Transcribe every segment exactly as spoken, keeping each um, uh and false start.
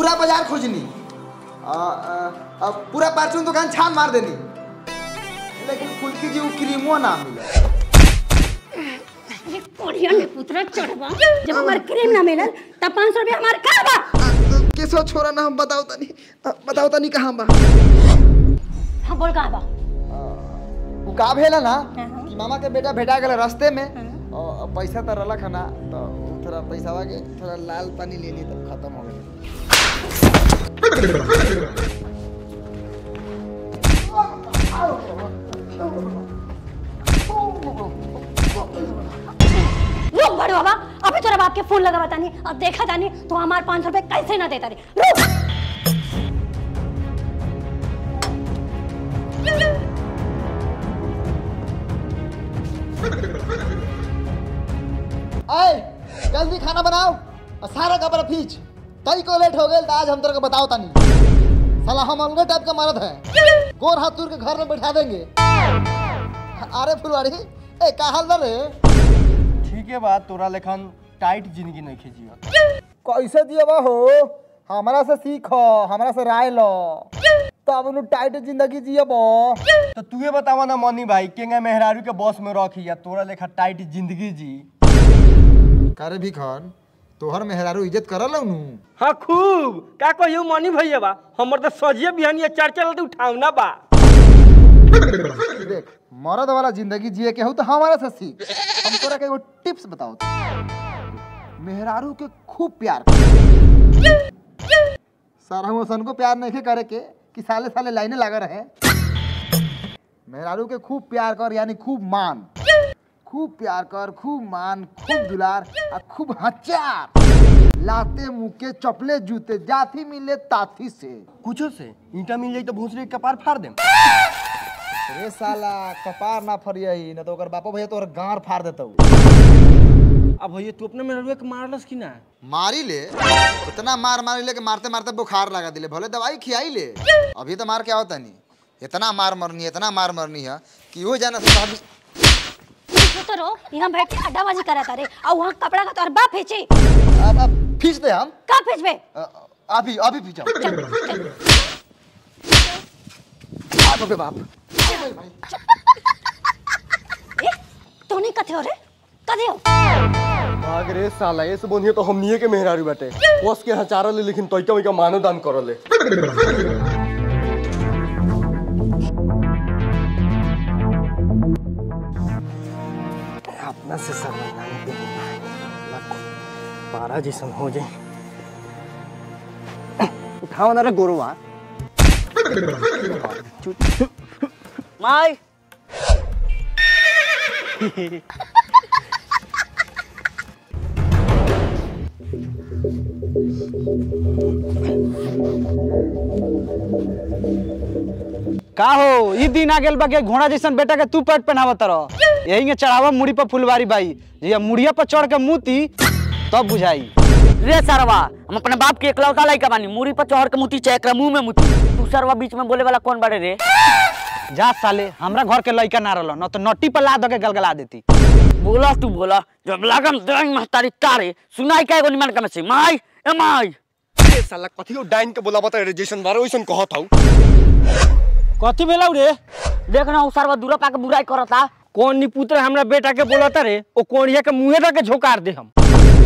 पूरा बाजार खोजनी, पूरा परचून दुकान छान मार देनी, लेकिन फुल्की जी वो क्रीमो ना मिले। कोरियन में पुत्र चढ़वा जब हमार क्रीम ना मिलल तब पाँच सौ रुपया हमार का बा। केसो छोरा ना हम बताओ तनी बताओ तनी कहां बा। हां बोल कहां बा। वो का भेला ना कि मामा के बेटा भेटा गेल रास्ते में और पैसा तो रलक है ना, तो थोड़ा पैसावा के थोड़ा लाल पानी ले ली तो खत्म हो गया। रुक बड़े बाबा, अभी तोरा बाप के फोन लगा तानी और देखा तानी तो हमार पाँच सौ रुपए कैसे ना देता रे। रुक आए जल्दी खाना बनाओ और सारा कपड़ा खींच, तई को लेट हो गए तो आज हम तेरे को बताओ तानी। साला हम अलगे टाइप का मर्द है, गोर हाथ तुर के घर में बैठा देंगे। अरे फुलवाड़ी ए का हाल बा रे? ठीक है बात, तोरा लेखन टाइट जिंदगी नहीं खींचिया। कैसे जियबा हो? हमरा से सीखो, हमरा से राय लो, तब नु टाइट जिंदगी जियबो। तो तू बतावा ना मनी भाई, केंगा मेहरारू के बॉस में रखी या तोरा लेखा टाइट जिंदगी जी। करे भी खान तोहर मेहरारू इज्जत करल नु। हां खूब का कहियो मनी भैया बा, हमर त सजिए बिहानिया चार चार लत उठावना बा। देख मर्द वाला जिंदगी जिए के हो तो हमारा से सीख। हम तोरा के एगो टिप्स बताओ। मेहरारू के खूब प्यार सारा मोसन को प्यार नहीं करे के कि साले साले लाइने लगा रहे। मेहरारू के खूब प्यार कर, यानी खूब मान, खूब प्यार कर, खूब मान, खूब दुलार और खूब हचार। लाते मुके चपले जूते जाती मिले ताथी से, कुछो से ईंटा मिल जाई तो भूसरे के कपार फाड़ देम। रे साला कपार ना फरियही न तो ओकर बापो भैया तोहर गांड फाड़ देतौ। अब भैया तू अपने मेहरुआ के मारलस कि ना? मारी ले, इतना मार मारी ले के मारते मारते बुखार लगा दिले, भले दवाई खियाई ले। अभी तो मार के आवता नहीं, इतना मार मरनी इतना मार मरनी है कि वो जाना से भाभी तो रो यहां बैठ के अड्डाबाजी करत रे और वहां कपड़ा का तोर बाप फेंचे। अब अब खींच दे हम का फेंचबे? अभी अभी खींचाओ। आ तो के बाप ए तो नहीं कथे हो रे, कथे हो भाग रे साला, ये सब बोनिए तो हमनिए के मेहरारू बाटे। बॉस के हचारा ले, लेकिन तोइका वइका मानो दान करले। अपना से सर्वनाम पे पारा जैसन हो जाए। उठाओ ना रे गोरुआ। माई का हो ई दिन आ गेल बा के घोड़ा जैसन बेटा के तू पेट पहनावत रह। यही के चढ़ावा मुड़ी पर फुलवारी बाई, ये मुड़िया पर चढ़ के मुती तब बुझाई। रे सरवा, हम अपने बाप के इकलौता लइका बानी, मुड़ी पर चढ़ के मुती चाहे एकरा मुंह में मुती। तू सरवा बीच में बोले वाला कौन बाड़े रे? जा साले, हमरा घर के लइका ना रहल न तो नट्टी पर ला दे के गलगला देती। बोला तू बोला, जब लागम देंग महतारी तारे सुनाई का एगो निमन का से माई ए माई। ए साला कथियो डाइन के बोला बता रे, जैसन बारो वैसन कहत हौ। कथी भेलौ रे? देख ना उ सरवा दूरा पा के बुराई करता। कौन नी पुत्र हमरा बेटा के बोलता रे, ओ कोणिया के मुंहे दा के झोकार दे हम।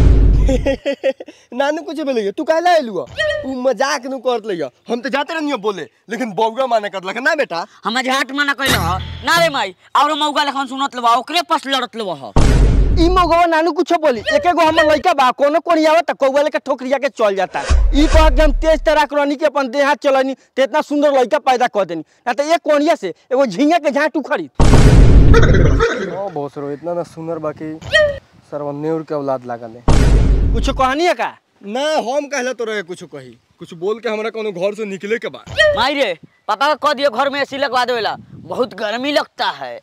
नानू कुछ बोले तू काहे आइलुआ? तू मजाक नु करत लइया, हम तो जाते रहनियो बोले, लेकिन बौगा माने करलक ना बेटा। हम झाट माना कइल ह ना रे माई, और मौगा लेखन सुनत लेबा, ओकरे पास लड़त लेबा ह। ई मौगवा नानू कुछ बोली, एके गो हमर लइका बा, कोनो कोणिया आवत त कौवा लेके ठोकरिया के चल जाता। ई कह के हम तेज तरह करनी के अपन देह हाथ चलनी त इतना सुंदर लइका पैदा कर देनी, ना त एक कोणिया से एगो झिंगा के झाट उखड़ी। ओ भोसरो इतना ना सुंदर बाकी सर्वनेउर के औलाद लागल है। कुछ कहनी है का? ना हम कहला तो रहे कुछ कही, कुछ बोल के हमरा कोनो घर से निकले के बाद। माई रे पापा का कह दियो घर में एसी लगवा देवेला, बहुत गर्मी लगता है।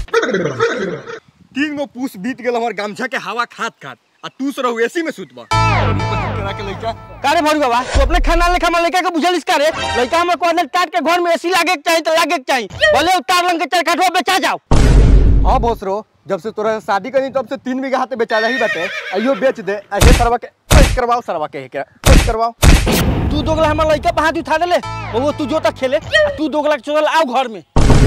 तीन गो पूस बीत गेल हमर गामछा के हवा खात खात, आ तू से रहू एसी में सुतबा। करा के लइका कारे भरू बाबा, तू अपने खाना लेखा में लइका के बुझलिस का रे? लइका हमर कहले टाट के घर में एसी लागे के चाहिए तो लागे के चाहिए, बोले उतार लंग के चरखटवा बेचा जाओ। हां भोसरो, जब से तोरा शादी करी तब से तीन बीघा हाथे बेचा रही बाटे, अइयो बेच दे। ऐसे तरवा के पोस्ट करवाओ सरवा के के पोस्ट करवाओ। तू दोगला हमार लइका पे हाथ उठा देले वो तू जो तक खेले आ तू दोगला के चल आओ घर में।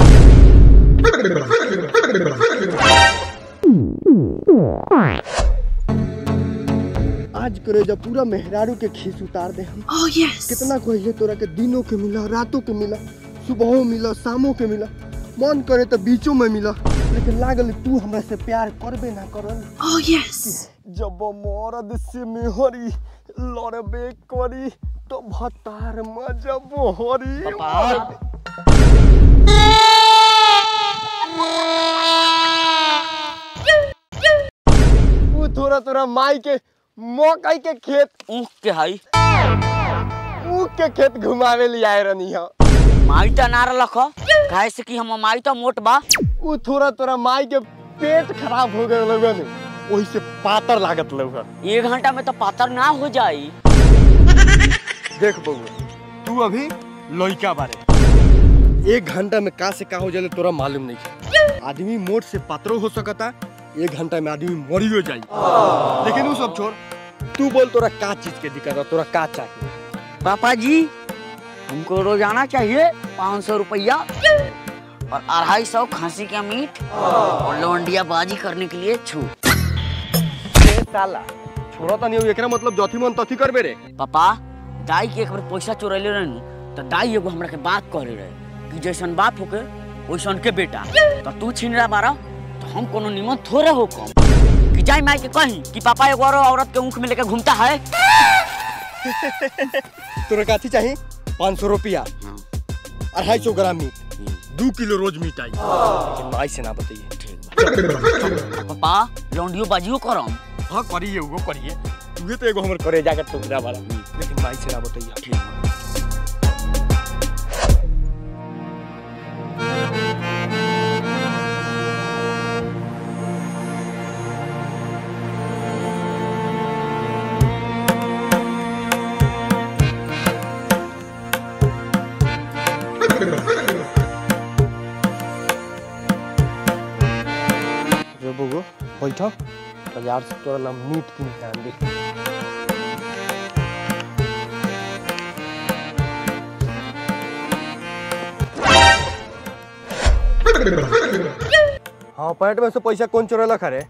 आज करे जब पूरा मेहरारू के खीस उतार दे हम। Oh yes. कितना कहिए तोरा के दिनों के मिला, रातों के मिला, सुबहों मिला, शामों के मिला, मन करे तो बीचों में मिला, लेकिन लागल तू हमरा से प्यार करबे ना करल। Oh yes. जब मरद से मेहरी लड़बे करी तो भतार मजब हरी। थोड़ा थोड़ा माई के मकई के खेत ऊख के हाई ऊख के खेत घुमावे ले आए रहनी है। माई तो ना रख काहे से कि हम माई तो मोट बा। वो थोड़ा थोड़ा माई के पेट खराब हो गए लोगन वही से पातर लागत लोगन। एक घंटा में तो पातर ना हो जाई। देख बउआ तू अभी लइका बारे एक घंटा में का से का हो जाले तोरा मालूम नहीं है। आदमी मोट से पातरो हो सकता, एक घंटा में आदमी मरियो जाई। लेकिन वो सब छोड़, तू बोल तोरा का चीज के दिक्कत है, तोरा का चाहिए? पापा जी हमको रोजाना चाहिए पाँच सौ रुपया और अढ़ाई सौ खांसी का मीट और लौंडिया बाजी करने के लिए छूट। साला छोड़ा तो नहीं एकरा मतलब जथी मन तथी करबे रे। पापा दाई के एक बार पैसा चोरैले रहनी तो दाई एगो हमरा के बात करे रहे कि जैसन बाप होके वैसन के बेटा, तो तू छीन रहा बारा तो हम कोनो निमन थोड़े हो कम कि जाई माई के कहीं कि पापा एगो और औरत के ऊँख में लेके घूमता है। तोरा काथी चाहिए? पाँच सौ रुपया, अढ़ाई सौ ग्राम मीट, दो किलो रोज मीट आई। लेकिन माई से ना बताइए। पापा लौंडियो बाजियो करम। हाँ करिए वो करिए, तू तो एगो हमर करे जाकर टुकड़ा वाला, लेकिन माई से ना बताइए। ठीक है। बैठो बाजार से तोरा ला मीट किन के आन दे। हाँ पैंट में से पैसा कौन चोरेला खा रे?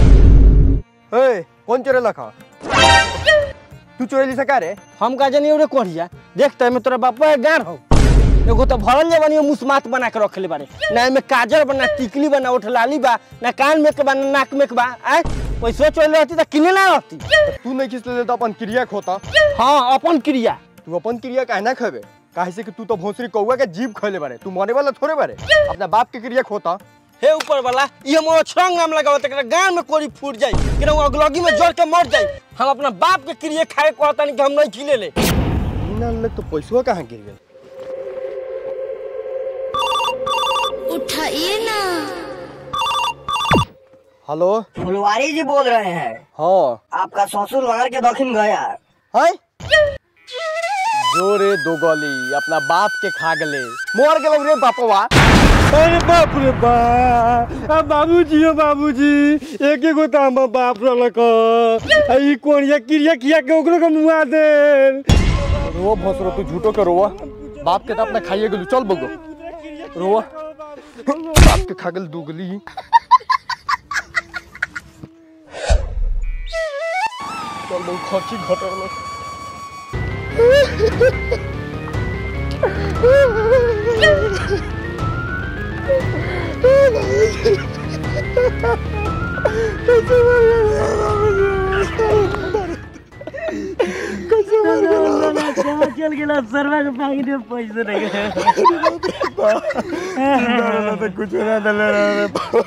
ए कौन चोरेला खा? तू चोरेली सका रे? हम का जानी रे कोढ़िया देखते में तोरा बापा गार हो एगो तो भरल जे बनियो मुस्मात बना के रखले बारे, ना में काजर बना, टिकली बना, ओठलाली बा, ना कान में के बा, ना नाक में के बा। आ पैसा चोर रहती त किने ना रहती। तू नहीं खिस ले तो अपन क्रिया खोता। हां अपन क्रिया। तू अपन क्रिया काहे ना खबे? काहे से कि तू तो भोसरी कौवा के जीभ खइले बारे, तू मरे वाला थोड़े बारे। अपना बाप के क्रिया खोता। हे ऊपर वाला ई हम छरंग नाम लगावत एकरा गांव में कोरी फूट जाई, केना अगलगी में जड़ के मर जाई। हम अपना बाप के क्रिया खाए कहता नहीं कि हम नहीं खिले ले। इना ले तो पैसवा कहां गिर गेल? उठाइए ना। हेलो फुलवारी जी बोल रहे हैं। हाँ आपका ससुर मार के दक्षिण गया है। जोरे दो गली अपना बाप के खा गले, मोर गेल रे बापवा। अरे बाप रे बाप, आ बाबूजी ओ बाबूजी एक एक गोता हम बाप रलक ई कोनिया क्रिया किया के ओकरो के मुआ दे। रो भसरो तू झूठो के रोवा, बाप के त अपना खाइए गेलू। चल बगो रोवा, बाप के खा गेल दुगली। चल बगो खर्ची घटर लो। चल गेला सरवा के पानी में पैसे नहीं गए। तो कुछ ना दले रे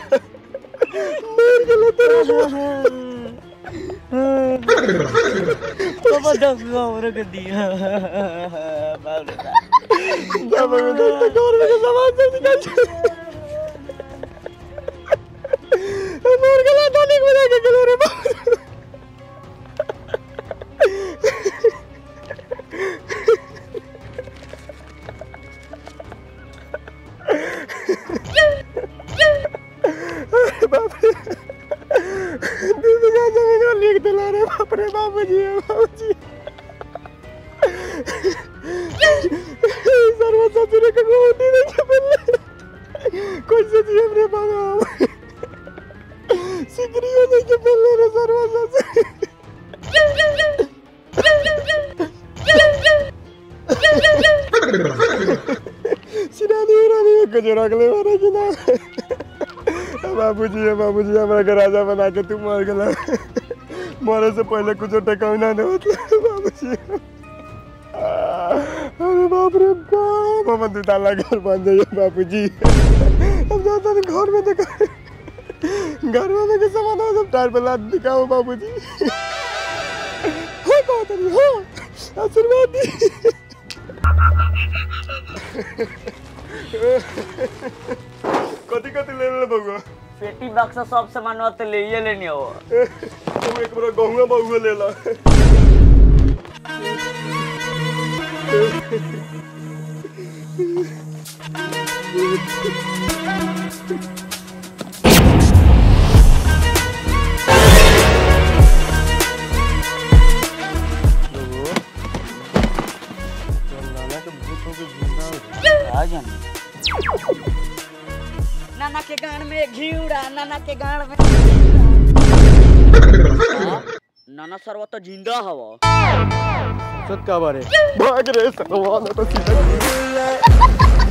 पापा दस और के दिया बाप रे बाप रे दस और में सामान से निकाल मोर गला तो नहीं बना के गलो रे बाप। बाप रे लिख दिला रे बाप रे बाबूजी। कुछ रख ले मारे कि ना बाबूजी बाबूजी हमरा के राजा बना के तू मर गेला मरे से पहले कुछ टकाउना नहीं होता बाबूजी अरे बाप रे बाप हम दो ताला घर बन जाइए बाबूजी अब जाता नहीं घर में देखा घर में देखे सामान हो सब टायर पे लाद दिखाओ बाबूजी हो कहो तरी हो आशीर्वाद दी कथी कथी ले ले बउआ पेटी बक्सा सब सामान होते ले ये लेनी हो तू एक बार गहुआ बउआ ले ला नाना के गान में घिउड़ा नाना के गान में नाना सरवा तो जिंदा हवा सत का बारे भाग रे सरवा ना तो सीधा